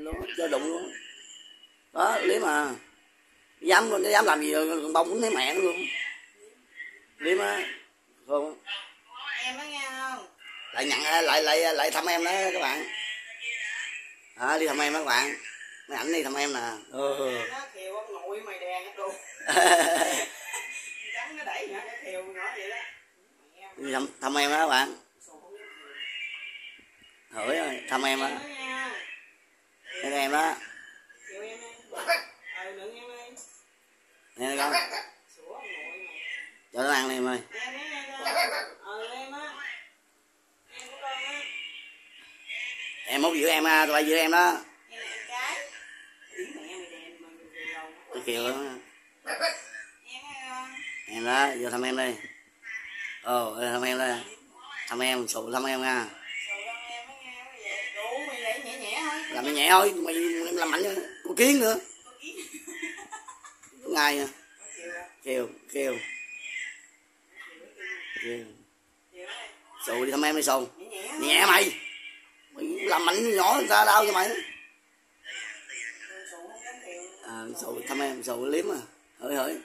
luôn, cho đụng luôn. Đó, Liếm à. Dám làm gì rồi, con bông cũng thấy mẹ nó luôn. Liếm á. Không. Em đó nghe không? Lại thăm em đó các bạn. Đi thăm em đó các bạn. Mấy ảnh đi thăm em nè. Nó Kiều ông nội mày đèn hết luôn. Trắng nó đẩy nhỏ cái Kiều nhỏ vậy đó. Đi thăm em đó các bạn. Hỏi ơi, thăm em đó. Đây em đó. Kiều em đi. Đừng em đi. Nè con. Cho nó ăn đi em ơi. Em á. Em của con á. Em mốt giữ em tụi bay giữ em đó. Em là em cái. Mẹ mày đèn mà Cái Kiều đó. Em đó, vô thăm em đi. Thăm em đây. Thăm em, sụ thăm em nha. Làm nhẹ thôi, mày làm mạnh thôi. Có kiến nữa. Có ngày nha. Kiều. Sụ đi thăm em đi Sụ. Nhẹ mày. Mày làm mạnh nhỏ người ta đau cho mày. Sụ thăm em, Sụ Liếm à. Hỡi.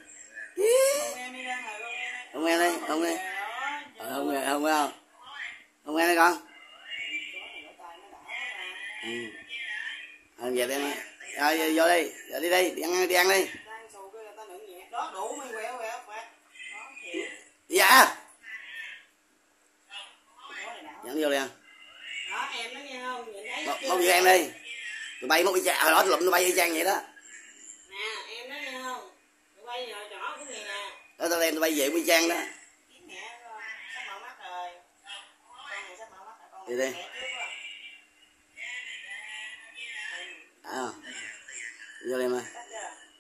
Không nghe đây, không nghe. Không nghe không? Không nghe đây con. Về đây em. Rồi vô đi, đi ăn đi. Đó đủ mày quẹo. Dạ. Dẫn vô đi ăn. Đó em nó nghe không? Nhìn thấy móc vô em đi. Tụi bay móc y chang, hồi đó tụi bay y chang vậy đó. Nè, em nó nghe không? Tụi bay nhỏ nhỏ cũng vậy nè. Đó tao đem tụi bay về y chang đó. Kiếm mẹ rồi, sắp mở mắt rồi. Con này sắp mở mắt rồi, con đi. Mẹ trước Vô đi em ơi.